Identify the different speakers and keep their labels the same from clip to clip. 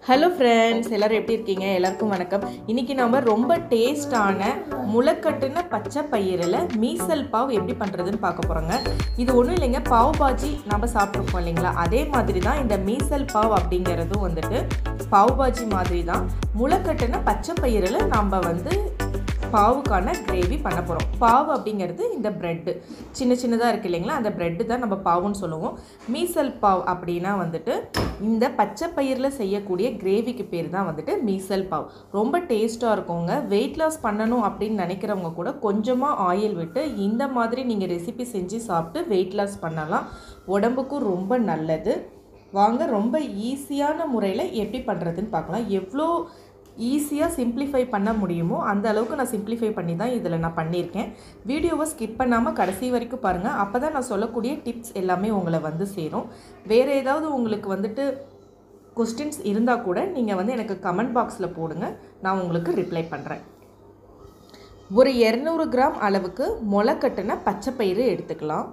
Speaker 1: Hello friends, எல்லோரும் எப்படி இருக்கீங்க? எல்லாருக்கும் வணக்கம். இன்றைக்கி நம்ம ரொம்ப டேஸ்டான முளைக்கட்டுன பச்சை பயிரில் மீசல் பாவ் எப்படி பண்ணுறதுன்னு பார்க்க போகிறோங்க. இது ஒன்றும் இல்லைங்க, பாவ் பாஜி நம்ம சாப்பிட்ருப்போம் இல்லைங்களா, அதே மாதிரி தான் இந்த மீசல் பாவ் அப்படிங்கிறதும் வந்துட்டு பாவ் பாஜி மாதிரி தான். முளைக்கட்டுன பச்சை பயிரில் நம்ம பாவுக்கான கிரேவி பண்ண போகிறோம். பாவு அப்படிங்கிறது இந்த ப்ரெட்டு சின்ன சின்னதாக இருக்குது இல்லைங்களா, அந்த ப்ரெட்டு தான் நம்ம பாவுன்னு சொல்லுவோம். மீசல் பாவ் அப்படின்னா இந்த பச்சை பயிரில் செய்யக்கூடிய கிரேவிக்கு பேர் தான் மீசல் பாவ். ரொம்ப டேஸ்ட்டாக இருக்குங்க. வெயிட் லாஸ் பண்ணணும் அப்படின்னு நினைக்கிறவங்க கூட கொஞ்சமாக ஆயில் விட்டு இந்த மாதிரி நீங்கள் ரெசிபி செஞ்சு சாப்பிட்டு வெயிட் லாஸ் பண்ணலாம். உடம்புக்கும் ரொம்ப நல்லது. வாங்க ரொம்ப ஈஸியான முறையில் எப்படி பண்ணுறதுன்னு பார்க்கலாம். எவ்வளோ ஈஸியாக சிம்பிளிஃபை பண்ண முடியுமோ அந்த அளவுக்கு நான் சிம்பிளிஃபை பண்ணி தான் இதில் நான் பண்ணியிருக்கேன். வீடியோவை ஸ்கிப் பண்ணாமல் கடைசி வரைக்கும் பாருங்கள். அப்போ தான் நான் சொல்லக்கூடிய டிப்ஸ் எல்லாமே உங்களை சேரும். வேறு ஏதாவது உங்களுக்கு கொஸ்டின்ஸ் இருந்தால் கூட நீங்கள் எனக்கு கமெண்ட் பாக்ஸில் போடுங்க, நான் உங்களுக்கு ரிப்ளை பண்ணுறேன். ஒரு 200 கிராம் அளவுக்கு முளைக்கட்டுன பச்சை பயிறு எடுத்துக்கலாம்.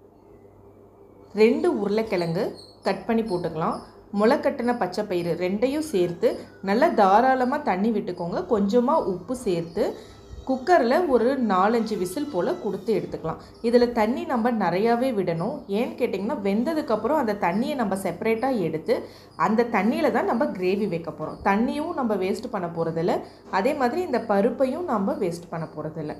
Speaker 1: 2 உருளைக்கிழங்கு கட் பண்ணி போட்டுக்கலாம். முளைக்கட்டின பச்சை பயிறு ரெண்டையும் சேர்த்து நல்லா தாராளமாக தண்ணி விட்டுக்கோங்க. கொஞ்சமாக உப்பு சேர்த்து குக்கரில் ஒரு 4-5 விசில் போல் கொடுத்து எடுத்துக்கலாம். இதில் தண்ணி நம்ம நிறையாவே விடணும். ஏன்னு கேட்டிங்கன்னா, வெந்ததுக்கப்புறம் அந்த தண்ணியை நம்ம செப்பரேட்டாக எடுத்து அந்த தண்ணியில் தான் நம்ம கிரேவி வைக்க போகிறோம். தண்ணியும் நம்ம வேஸ்ட் பண்ண போகிறதில்ல, அதே மாதிரி இந்த பருப்பையும் நம்ம வேஸ்ட் பண்ண போகிறதில்ல.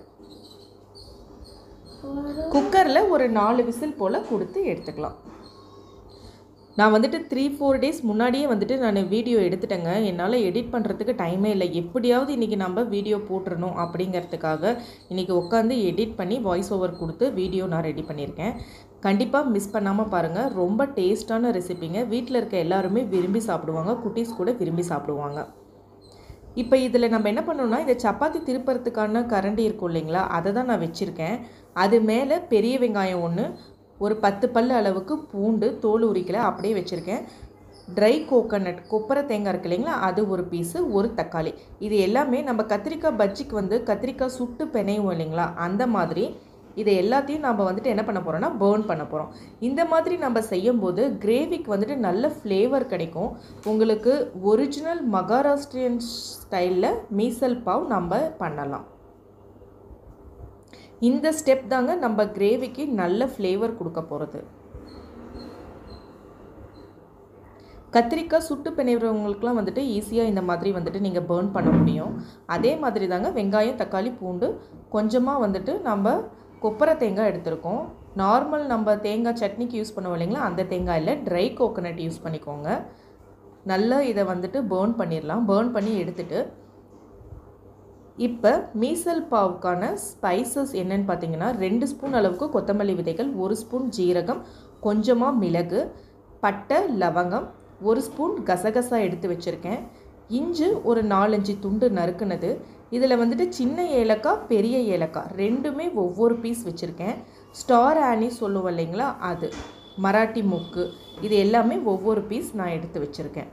Speaker 1: குக்கரில் ஒரு 4 விசில் போல் கொடுத்து எடுத்துக்கலாம். நான் 3-4 டேஸ் முன்னாடியே நான் வீடியோ எடுத்துட்டேங்க. என்னால் எடிட் பண்ணுறதுக்கு டைமே இல்லை. எப்படியாவது இன்றைக்கி நம்ம வீடியோ போட்டுறணும் அப்படிங்கிறதுக்காக இன்றைக்கி உட்காந்து எடிட் பண்ணி வாய்ஸ் ஓவர் கொடுத்து வீடியோ நான் ரெடி பண்ணியிருக்கேன். கண்டிப்பாக மிஸ் பண்ணாமல் பாருங்கள். ரொம்ப டேஸ்டான ரெசிபிங்க. வீட்டில் இருக்க எல்லாருமே விரும்பி சாப்பிடுவாங்க, குட்டீஸ் கூட விரும்பி சாப்பிடுவாங்க. இப்போ இதில் நம்ம என்ன பண்ணோம்னா, இந்த சப்பாத்தி திருப்பறதுக்கான கரண்டி இருக்கும் இல்லைங்களா, அதை தான் நான் வச்சுருக்கேன். அது மேலே பெரிய வெங்காயம் 1, ஒரு 10 பல் அளவுக்கு பூண்டு தோல் உரிக்கலை அப்படியே வச்சுருக்கேன். ட்ரை கோகோனட் கொப்பரை தேங்காய் இருக்குது இல்லைங்களா, அது ஒரு பீஸு, ஒரு தக்காளி. இது எல்லாமே நம்ம கத்திரிக்காய் பஜ்ஜிக்கு கத்திரிக்காய் சுட்டு பிணையும் இல்லைங்களா, அந்த மாதிரி இதை எல்லாத்தையும் நம்ம என்ன பண்ண போகிறோம்னா பேர்ன் பண்ண போகிறோம். இந்த மாதிரி நம்ம செய்யும்போது கிரேவிக்கு நல்ல ஃப்ளேவர் கிடைக்கும். உங்களுக்கு ஒரிஜினல் மகாராஷ்டிரியன் ஸ்டைலில் மீசல் பாவ் நம்ம பண்ணலாம். இந்த ஸ்டெப் தாங்க நம்ம கிரேவிக்கு நல்ல ஃப்ளேவர் கொடுக்க போகிறது. கத்திரிக்காய் சுட்டு பிணைகிறவங்களுக்குலாம் ஈஸியாக இந்த மாதிரி நீங்கள் பேர்ன் பண்ண முடியும். அதே மாதிரி தாங்க வெங்காயம், தக்காளி, பூண்டு, கொஞ்சமாக நம்ம கொப்பரை தேங்காய் எடுத்துருக்கோம். நார்மல் நம்ம தேங்காய் சட்னிக்கு யூஸ் பண்ணுவோம் இல்லைங்களா, அந்த தேங்காய் இல்லை, ட்ரை கோகோனட் யூஸ் பண்ணிக்கோங்க. நல்லா இதை பேர்ன் பண்ணிடலாம். பேர்ன் பண்ணி எடுத்துகிட்டு இப்போ மீசல் பாவுக்கான ஸ்பைசஸ் என்னென்னு பார்த்தீங்கன்னா, 2 ஸ்பூன் அளவுக்கு கொத்தமல்லி விதைகள், 1 ஸ்பூன் ஜீரகம், கொஞ்சமாக மிளகு, பட்டை, லவங்கம், 1 ஸ்பூன் கசகசா எடுத்து வச்சுருக்கேன். இஞ்சி ஒரு 4-5 துண்டு நறுக்குனது. இதில் சின்ன ஏலக்காய், பெரிய ஏலக்காய் ரெண்டுமே ஒவ்வொரு பீஸ் வச்சுருக்கேன். ஸ்டார் ஆனி சொல்லுவோம் இல்லைங்களா, அது, மராட்டி முக்கு, இது எல்லாமே ஒவ்வொரு பீஸ் நான் எடுத்து வச்சுருக்கேன்.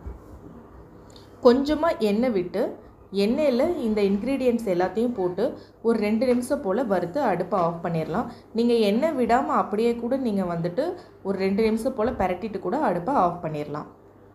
Speaker 1: கொஞ்சமாக எண்ணெய் விட்டு எண்ணெயில் இந்த இன்க்ரீடியன்ட்ஸ் எல்லாத்தையும் போட்டு ஒரு 2 நிமிஷம் போல் வறுத்து அடுப்பை ஆஃப் பண்ணிடலாம். நீங்கள் எண்ணெய் விடாமல் அப்படியே கூட நீங்கள் ஒரு 2 நிமிஷம் போல் பரட்டிட்டு கூட அடுப்பை ஆஃப் பண்ணிடலாம்.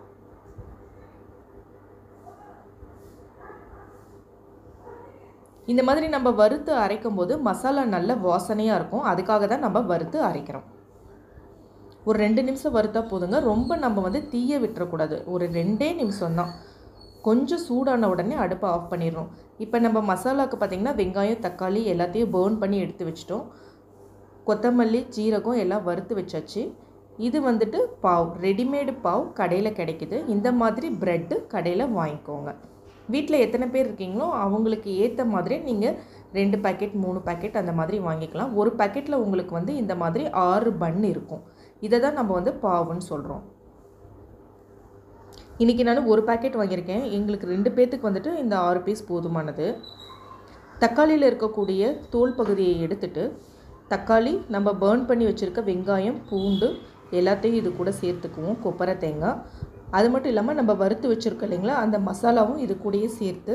Speaker 1: இந்த மாதிரி நம்ம வறுத்து அரைக்கும் போது மசாலா நல்ல வாசனையாக இருக்கும். அதுக்காக தான் நம்ம வறுத்து அரைக்கிறோம். ஒரு 2 நிமிஷம் வறுத்தா போதுங்க. ரொம்ப நம்ம தீய விட்டுறக்கூடாது. ஒரு 2 நிமிஷம்தான். கொஞ்சம் சூடான உடனே அடுப்பை ஆஃப் பண்ணிடணும். இப்போ நம்ம மசாலாவுக்கு பார்த்திங்கன்னா வெங்காயம், தக்காளி எல்லாத்தையும் பேர்ன் பண்ணி எடுத்து வச்சிட்டோம். கொத்தமல்லி, ஜீரகம் எல்லாம் வறுத்து வச்சாச்சு. இது பாவ், ரெடிமேடு பாவ் கடையில் கிடைக்குது. இந்த மாதிரி ப்ரெட்டு கடையில் வாங்கிக்கோங்க. வீட்டில் எத்தனை பேர் இருக்கீங்களோ அவங்களுக்கு ஏற்ற மாதிரி நீங்கள் 2 பேக்கெட் 3 பேக்கெட் அந்த மாதிரி வாங்கிக்கலாம். ஒரு பேக்கெட்டில் உங்களுக்கு இந்த மாதிரி 6 பன் இருக்கும். இதை தான் நம்ம பாவுன்னு சொல்கிறோம். இன்றைக்கி நான் ஒரு பேக்கெட் வாங்கியிருக்கேன். எங்களுக்கு 2 பேர்த்துக்கு இந்த 6 பீஸ் போதுமானது. தக்காளியில் இருக்கக்கூடிய தோல் பகுதியை எடுத்துட்டு தக்காளி, நம்ம பேர்ன் பண்ணி வச்சுருக்க வெங்காயம், பூண்டு எல்லாத்தையும் இது கூட சேர்த்துக்குவோம். கொப்பரை தேங்காய், அது மட்டும் இல்லாமல் நம்ம வறுத்து வச்சுருக்கோம் இல்லைங்களா, அந்த மசாலாவும் இது கூடயே சேர்த்து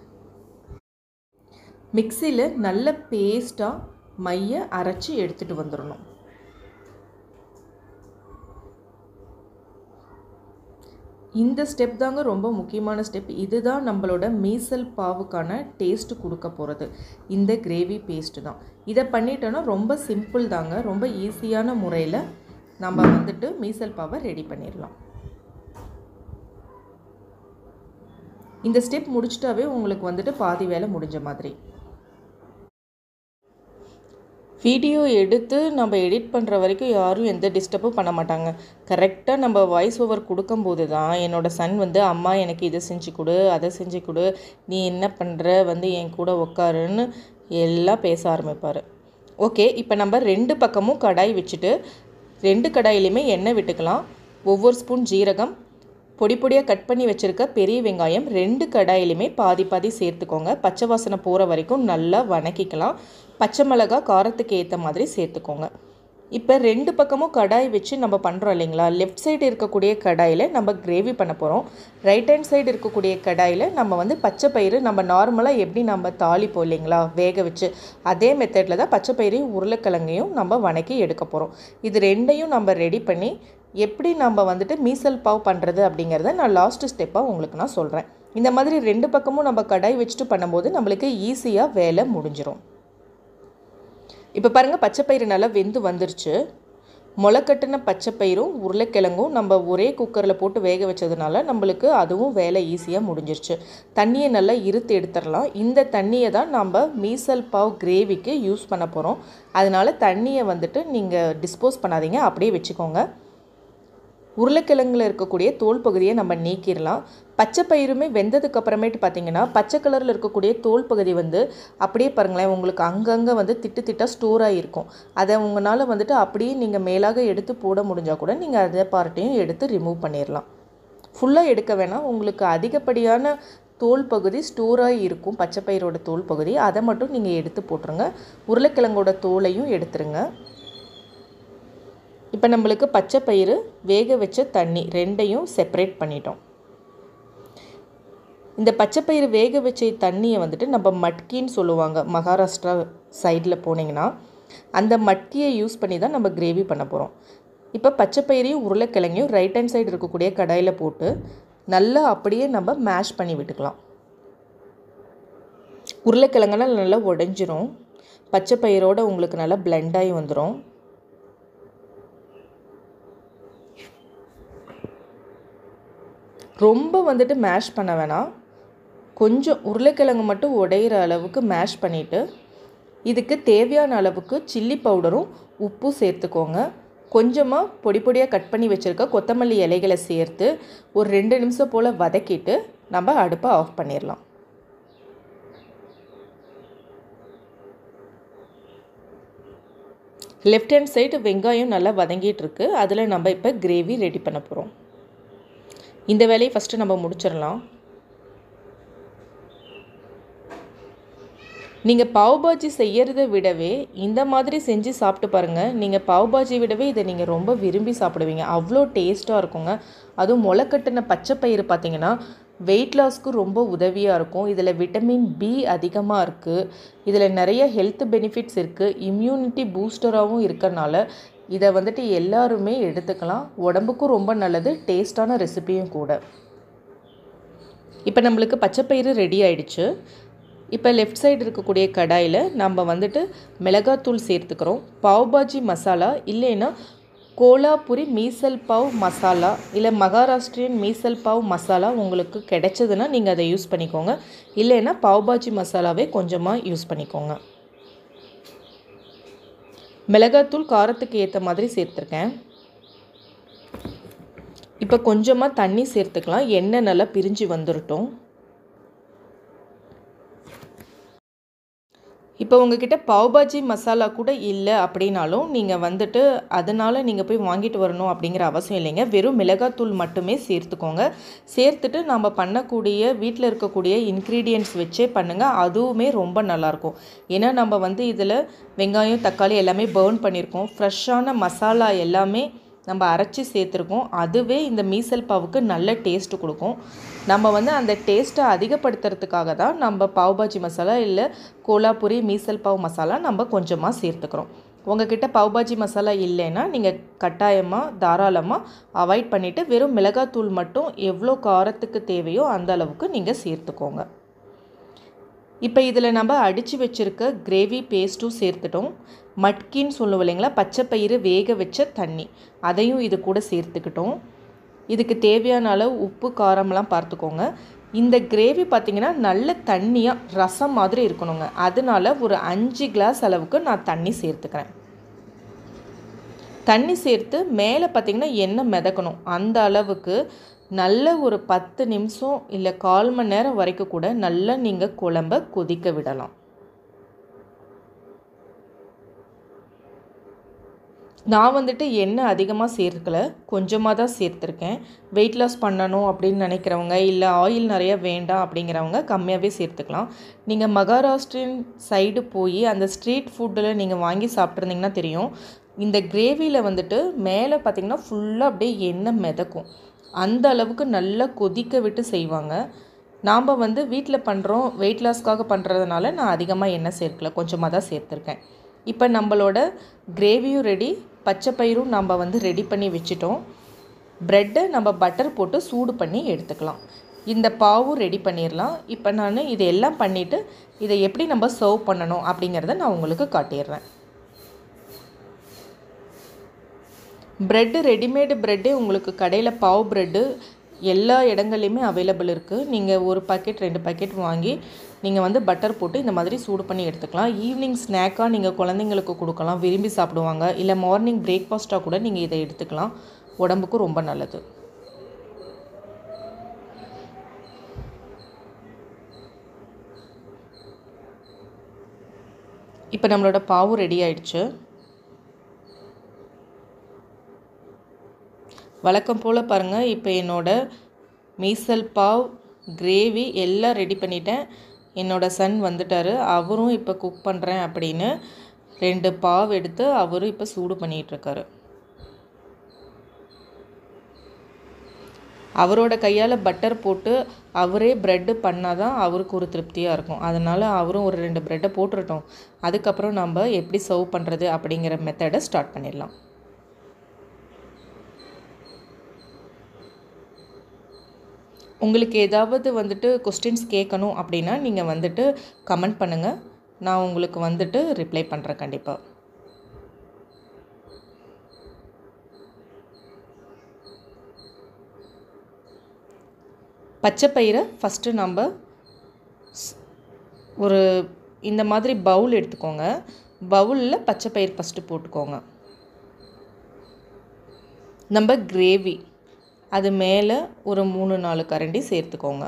Speaker 1: மிக்சியில் நல்ல பேஸ்ட்டாக மைய அரைச்சி எடுத்துகிட்டு வந்துடணும். இந்த ஸ்டெப் தாங்க ரொம்ப முக்கியமான ஸ்டெப். இதுதான் நம்மளோட மீசல் பாவுக்கான டேஸ்ட் கொடுக்க போகிறது. இந்த கிரேவி பேஸ்ட்டு தான். இதை பண்ணிட்டோன்னா ரொம்ப சிம்பிள் தாங்க. ரொம்ப ஈஸியான முறையில் நம்ம வந்துட்டு மீசல் பாவை ரெடி பண்ணிடலாம். இந்த ஸ்டெப் முடிச்சிட்டாவே உங்களுக்கு வந்துட்டு பாதி வேலை முடிஞ்ச மாதிரி. வீடியோ எடுத்து நம்ம எடிட் பண்ணுற வரைக்கும் யாரும் எந்த டிஸ்டர்பும் பண்ண மாட்டாங்க. கரெக்டாக நம்ம வாய்ஸ் ஓவர் கொடுக்கும்போது தான் என்னோடய சன் வந்து அம்மா எனக்கு இதை செஞ்சு கொடு, அதை செஞ்சு கொடு, நீ என்ன பண்ணுற, வந்து என் கூட உட்காருன்னு எல்லாம் பேச ஆரம்பிப்பார். ஓகே, இப்போ நம்ம 2 பக்கமும் கடாய் வச்சுட்டு 2 கடாயிலையுமே எண்ணெய் விட்டுக்கலாம். ஒவ்வொரு ஸ்பூன் ஜீரகம், பொடி பொடியாக கட் பண்ணி வச்சுருக்க பெரிய வெங்காயம் 2 கடாயிலையுமே பாதி பாதி சேர்த்துக்கோங்க. பச்சை வாசனை போகிற வரைக்கும் நல்லா வணக்கிக்கலாம். பச்சை மிளகாய் காரத்துக்கு ஏற்ற மாதிரி சேர்த்துக்கோங்க. இப்போ 2 பக்கமும் கடாய் வச்சு நம்ம பண்ணுறோம் இல்லைங்களா, லெஃப்ட் சைடு இருக்கக்கூடிய கடாயில் நம்ம கிரேவி பண்ண போகிறோம். ரைட் ஹேண்ட் சைடு இருக்கக்கூடிய கடாயில் நம்ம வந்து பச்சை பயிறு நம்ம நார்மலாக எப்படி நம்ம தாளிப்போம் இல்லைங்களா வேக வச்சு, அதே மெத்தடில் தான் பச்சை பயிரையும் உருளைக்கிழங்கையும் நம்ம வணக்கி எடுக்க போகிறோம். இது 2யும் நம்ம ரெடி பண்ணி எப்படி நம்ம வந்துட்டு மீசல் பாவ் பண்ணுறது அப்படிங்கிறத நான் லாஸ்ட்டு ஸ்டெப்பாக உங்களுக்கு நான் சொல்கிறேன். இந்த மாதிரி 2 பக்கமும் நம்ம கடாய் வச்சுட்டு பண்ணும்போது நம்மளுக்கு ஈஸியாக வேலை முடிஞ்சிடும். இப்போ பாருங்கள், பச்சைப்பயிறு நல்லா வெந்து வந்துருச்சு. முளைக்கட்டின பச்சைப்பயிரும் உருளைக்கிழங்கும் நம்ம ஒரே குக்கரில் போட்டு வேக வச்சதுனால நம்மளுக்கு அதுவும் வேலை ஈஸியாக முடிஞ்சிருச்சு. தண்ணியை நல்லா இருத்து எடுத்துடலாம். இந்த தண்ணியை தான் நம்ம மீசல் பாவ் கிரேவிக்கு யூஸ் பண்ண போகிறோம். அதனால் தண்ணியை வந்துட்டு நீங்கள் டிஸ்போஸ் பண்ணாதீங்க, அப்படியே வச்சுக்கோங்க. உருளைக்கிழங்கில் இருக்கக்கூடிய தோல் பகுதியை நம்ம நீக்கிடலாம். பச்சை பயிருமே வெந்ததுக்கு அப்புறமேட்டு பார்த்திங்கன்னா பச்சை கலரில் இருக்கக்கூடிய தோல் பகுதி வந்து அப்படியே பாருங்களேன், உங்களுக்கு அங்கங்கே வந்து திட்டு திட்டாக ஸ்டோர் ஆகிருக்கும். அதை உங்களால் வந்துட்டு அப்படியே நீங்கள் மேலாக எடுத்து போட முடிஞ்சால் கூட நீங்கள் அதை பார்ட்டையும் எடுத்து ரிமூவ் பண்ணிடலாம். ஃபுல்லாக எடுக்க வேணாம். உங்களுக்கு அதிகப்படியான தோல் பகுதி ஸ்டோராக இருக்கும், பச்சை பயிரோட தோல் பகுதி, அதை மட்டும் நீங்கள் எடுத்து போட்டுருங்க. உருளைக்கிழங்கோட தோலையும் எடுத்துருங்க. இப்போ நம்மளுக்கு பச்சை பயிறு வேக வச்ச தண்ணி 2யும் செப்பரேட் பண்ணிட்டோம். இந்த பச்சை பயிறு வேக வச்ச தண்ணியை வந்துட்டு நம்ம மட்கின்னு சொல்லுவாங்க. மகாராஷ்டிரா சைடில் போனீங்கன்னா அந்த மட்கியை யூஸ் பண்ணி தான் நம்ம கிரேவி பண்ண போகிறோம். இப்போ பச்சை பயிரையும் உருளைக்கிழங்கையும் ரைட் ஹேண்ட் சைடு இருக்கக்கூடிய கடாயில் போட்டு நல்லா அப்படியே நம்ம மேஷ் பண்ணி விட்டுக்கலாம். உருளைக்கிழங்கெல்லாம் நல்லா உடைஞ்சிரும். பச்சை பயிரோடு உங்களுக்கு நல்லா பிளெண்டாகி வந்துடும். ரொம்ப வந்துட்டு மேஷ் பண்ண வேணாம். கொஞ்சம் உருளைக்கிழங்கு மட்டும் உடையிற அளவுக்கு மேஷ் பண்ணிவிட்டு இதுக்கு தேவையான அளவுக்கு சில்லி பவுடரும் உப்பும் சேர்த்துக்கோங்க. கொஞ்சமாக பொடி பொடியாக கட் பண்ணி வச்சுருக்க கொத்தமல்லி இலைகளை சேர்த்து ஒரு 2 நிமிஷம் போல் வதக்கிட்டு நம்ம அடுப்பை ஆஃப் பண்ணிடலாம். லெஃப்ட் ஹேண்ட் சைடு வெங்காயம் நல்லா வதங்கிட்டு இருக்கு. அதில் நம்ம இப்போ கிரேவி ரெடி பண்ண போகிறோம். இந்த வேலையை ஃபஸ்ட்டு நம்ம முடிச்சிடலாம். நீங்கள் பாவ் பாஜி செய்கிறத விடவே இந்த மாதிரி செஞ்சு சாப்பிட்டு பாருங்கள். நீங்கள் பாவ் பாஜி விடவே இதை நீங்கள் ரொம்ப விரும்பி சாப்பிடுவீங்க. அவ்வளோ டேஸ்ட்டாக இருக்குங்க. அதுவும் முளைக்கட்டின பச்சை பயிறு பார்த்திங்கன்னா வெயிட் லாஸ்க்கு ரொம்ப உதவியாக இருக்கும். இதில் விட்டமின் பி அதிகமாக இருக்குது. இதில் நிறைய ஹெல்த் பெனிஃபிட்ஸ் இருக்குது. இம்யூனிட்டி பூஸ்டராகவும் இருக்கறனால இதை வந்துட்டு எல்லாருமே எடுத்துக்கலாம். உடம்புக்கும் ரொம்ப நல்லது, டேஸ்டான ரெசிபியும் கூட. இப்போ நம்மளுக்கு பச்சைப்பயிறு ரெடி ஆகிடுச்சு. இப்போ லெஃப்ட் சைடு இருக்கக்கூடிய கடாயில் நம்ம வந்துட்டு மிளகாத்தூள் சேர்த்துக்கிறோம். பாவ் பாஜி மசாலா இல்லைன்னா கோலாபுரி மீசல் பாவ் மசாலா இல்லை மகாராஷ்டிரியன் மீசல் பாவ் மசாலா உங்களுக்கு கிடைச்சதுன்னா நீங்கள் அதை யூஸ் பண்ணிக்கோங்க. இல்லைன்னா பாவ் பாஜி மசாலாவே கொஞ்சமாக யூஸ் பண்ணிக்கோங்க. மிளகாத்தூள் காரத்துக்கு ஏற்ற மாதிரி சேர்த்துருக்கேன். இப்போ கொஞ்சமாக தண்ணி சேர்த்துக்கலாம். எண்ணெய் நல்லா பிரிஞ்சு வந்துடட்டும். இப்போ உங்ககிட்ட பாவ் பாஜி மசாலா கூட இல்லை அப்படின்னாலும் நீங்கள் வந்துட்டு அதனால் நீங்கள் போய் வாங்கிட்டு வரணும் அப்படிங்கிற அவசியம் இல்லைங்க. வெறும் மிளகாத்தூள் மட்டுமே சேர்த்துக்கோங்க. சேர்த்துட்டு நம்ம பண்ணக்கூடிய வீட்டில் இருக்கக்கூடிய இன்க்ரீடியன்ட்ஸ் வச்சே பண்ணுங்கள். அதுவுமே ரொம்ப நல்லாயிருக்கும். ஏன்னா நம்ம வந்து இதில் வெங்காயம் தக்காளி எல்லாமே பர்ன் பண்ணியிருக்கோம். ஃப்ரெஷ்ஷான மசாலா எல்லாமே நம்ம அரைச்சி சேர்த்துருக்கோம். அதுவே இந்த மீசல் பாவுக்கு நல்ல டேஸ்ட்டு கொடுக்கும். நம்ம வந்து அந்த டேஸ்ட்டை அதிகப்படுத்துறதுக்காக தான் நம்ம பாவ் பாஜி மசாலா இல்லை கோலாபுரி மீசல் பாவ் மசாலா நம்ம கொஞ்சமாக சேர்த்துக்கிறோம். உங்ககிட்ட பாவ் பாஜி மசாலா இல்லைன்னா நீங்கள் கட்டாயமாக தாராளமாக அவாய்ட் பண்ணிவிட்டு வெறும் மிளகாத்தூள் மட்டும் எவ்வளோ காரத்துக்கு தேவையோ அந்த அளவுக்கு நீங்கள் சேர்த்துக்கோங்க. இப்போ இதில் நம்ம அடித்து வச்சுருக்க கிரேவி பேஸ்ட்டும் சேர்த்துட்டோம். மட்கின்னு சொல்லுவோம் இல்லைங்களா, பச்சைப்பயிறு வேக வச்ச தண்ணி, அதையும் இது கூட சேர்த்துக்கிட்டோம். இதுக்கு தேவையான அளவு உப்பு காரம்லாம் பார்த்துக்கோங்க. இந்த கிரேவி பார்த்திங்கன்னா நல்ல தண்ணியாக ரசம் மாதிரி இருக்கணுங்க. அதனால ஒரு 5 கிளாஸ் அளவுக்கு நான் தண்ணி சேர்த்துக்கிறேன். தண்ணி சேர்த்து மேலே பார்த்திங்கன்னா எண்ணெய் மிதக்கணும். அந்த அளவுக்கு நல்ல ஒரு 10 நிமிஷம் இல்லை 1/4 மணி நேரம் வரைக்கும் கூட நல்லா நீங்கள் குழம்ப கொதிக்க விடலாம். நான் வந்துட்டு எண்ணெய் அதிகமாக சேர்க்கலை, கொஞ்சமாக தான் சேர்த்துருக்கேன். வெயிட் லாஸ் பண்ணணும் அப்படின்னு நினைக்கிறவங்க, இல்லை ஆயில் நிறையா வேண்டாம் அப்படிங்கிறவங்க கம்மியாகவே சேர்த்துக்கலாம். நீங்கள் மகாராஷ்டிரன் சைடு போய் அந்த ஸ்ட்ரீட் ஃபுட்டில் நீங்கள் வாங்கி சாப்பிட்ருந்தீங்கன்னா தெரியும், இந்த கிரேவியில் வந்துட்டு மேலே பார்த்திங்கன்னா ஃபுல்லாக அப்படியே எண்ணெய் மிதக்கும். அந்த அளவுக்கு நல்லா கொதிக்க விட்டு செய்வாங்க. நாம் வந்து வீட்டில் பண்ணுறோம், வெயிட் லாஸ்க்காக பண்ணுறதுனால நான் அதிகமாக எண்ணெய் சேர்க்கலை, கொஞ்சமாக தான் சேர்த்துருக்கேன். இப்போ நம்மளோட கிரேவியும் ரெடி, பச்சைப்பயிரும் நம்ம வந்து ரெடி பண்ணி வச்சுட்டோம். ப்ரெட்டை நம்ம பட்டர் போட்டு சூடு பண்ணி எடுத்துக்கலாம். இந்த பாவும் ரெடி பண்ணிடலாம். இப்போ நான் இதை எல்லாம் பண்ணிவிட்டு இதை எப்படி நம்ம சர்வ் பண்ணணும் அப்படிங்கிறத நான் உங்களுக்கு காட்டிடுறேன். ப்ரெட்டு ரெடிமேடு ப்ரெட்டே உங்களுக்கு கடையில் பாவ் ப்ரெட்டு எல்லா இடங்கள்லையுமே அவைலபிள் இருக்குது. நீங்கள் 1 பாக்கெட் 2 பாக்கெட் வாங்கி நீங்கள் வந்து பட்டர் போட்டு இந்த மாதிரி சூடு பண்ணி எடுத்துக்கலாம். ஈவினிங் ஸ்நாக்காக நீங்கள் குழந்தைங்களுக்கு கொடுக்கலாம், விரும்பி சாப்பிடுவாங்க. இல்லை மார்னிங் பிரேக்ஃபாஸ்ட்டாக கூட நீங்கள் இதை எடுத்துக்கலாம், உடம்புக்கு ரொம்ப நல்லது. இப்போ நம்மளோட பாவு ரெடி ஆயிடுச்சு. வழக்கம் போல் பாருங்கள், இப்போ என்னோடய மீசல் பாவ் கிரேவி எல்லாம் ரெடி பண்ணிட்டேன். என்னோடய சன் வந்துட்டார், அவரும் இப்போ குக் பண்ணுறேன் அப்படின்னு 2 பாவ் எடுத்து அவரும் இப்போ சூடு பண்ணிகிட்ருக்காரு. அவரோட கையால் பட்டர் போட்டு அவரே ப்ரெட்டு பண்ணால் தான் அவருக்கு ஒரு திருப்தியாக இருக்கும். அதனால் அவரும் ஒரு 2 ப்ரெட்டை போட்டுருட்டோம். அதுக்கப்புறம் நம்ம எப்படி சர்வ் பண்ணுறது அப்படிங்கிற மெத்தடை ஸ்டார்ட் பண்ணிடலாம். உங்களுக்கு ஏதாவது வந்துட்டு கொஸ்டின்ஸ் கேட்கணும் அப்படின்னா நீங்கள் வந்துட்டு கமெண்ட் பண்ணுங்கள், நான் உங்களுக்கு வந்துட்டு ரிப்ளை பண்ணுறேன் கண்டிப்பாக. பச்சைப்பயிரை ஃபஸ்ட்டு நம்ம ஒரு இந்த மாதிரி பவுல் எடுத்துக்கோங்க. பவுலில் பச்சைப்பயிர் ஃபஸ்ட்டு போட்டுக்கோங்க. நம்ம கிரேவி அது மேலே ஒரு 3-4 கரண்டி சேர்த்துக்கோங்க.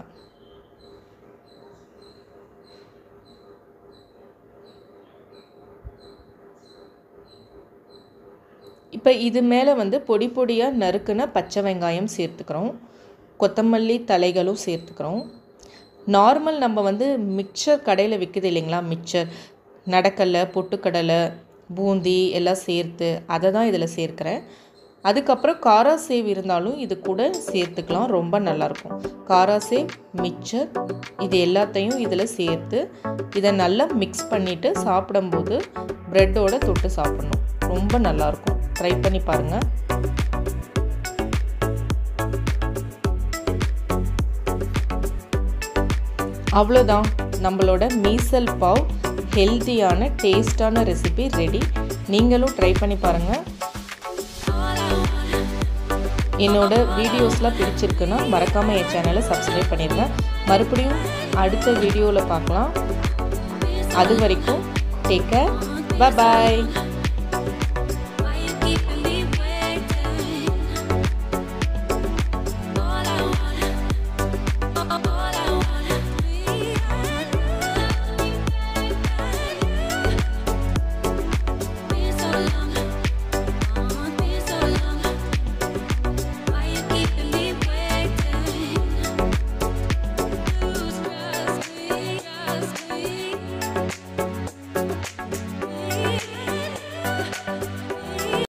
Speaker 1: இப்போ இது மேலே வந்து பொடி பொடியாக நறுக்குன பச்சை வெங்காயம் சேர்த்துக்கிறோம், கொத்தமல்லி தலைகளும் சேர்த்துக்கிறோம். நார்மல் நம்ம வந்து மிக்சர் கடையில் விற்குது இல்லைங்களா, மிக்சர் நடக்கடலை, பொட்டுக்கடலை, பூந்தி எல்லாம் சேர்த்து அதை தான் இதில் சேர்க்குறேன். அதுக்கப்புறம் காராசேவ் இருந்தாலும் இது கூட சேர்த்துக்கலாம், ரொம்ப நல்லாயிருக்கும். காராசேவ், மிக்சர் இது எல்லாத்தையும் இதில் சேர்த்து இதை நல்லா மிக்ஸ் பண்ணிவிட்டு சாப்பிடும்போது ப்ரெட்டோடு தொட்டு சாப்பிட்ணும், ரொம்ப நல்லாயிருக்கும். ட்ரை பண்ணி பாருங்கள். அவ்வளோதான், நம்மளோட மீசல் பாவ் ஹெல்த்தியான டேஸ்டான ரெசிபி ரெடி. நீங்களும் ட்ரை பண்ணி பாருங்கள். என்னோட வீடியோஸ்லாம் பிடிச்சிருக்குன்னா மறக்காமல் என் சேனலை சப்ஸ்கிரைப் பண்ணிடுங்க. மறுபடியும் அடுத்த வீடியோவில் பார்க்கலாம். அது வரைக்கும் டேக் கேர், பை பாய்.